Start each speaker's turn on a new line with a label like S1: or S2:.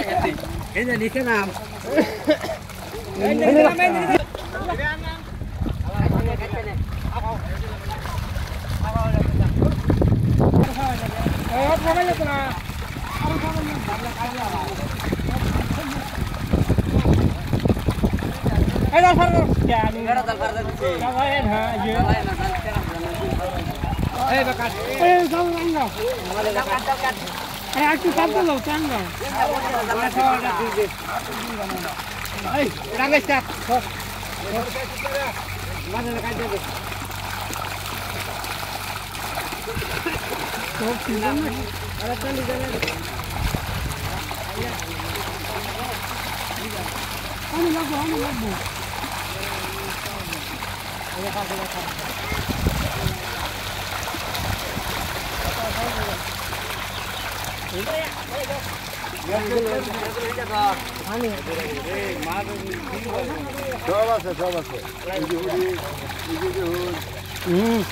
S1: Ini di kenam.
S2: একটু চাপতে দাও চাঙ্গা
S1: এই রাগে স্টার্ট মানে কাজ দেবে
S2: সব সিজন না
S1: আরে চল দিলে
S2: আমি লাগবো
S3: সব আছে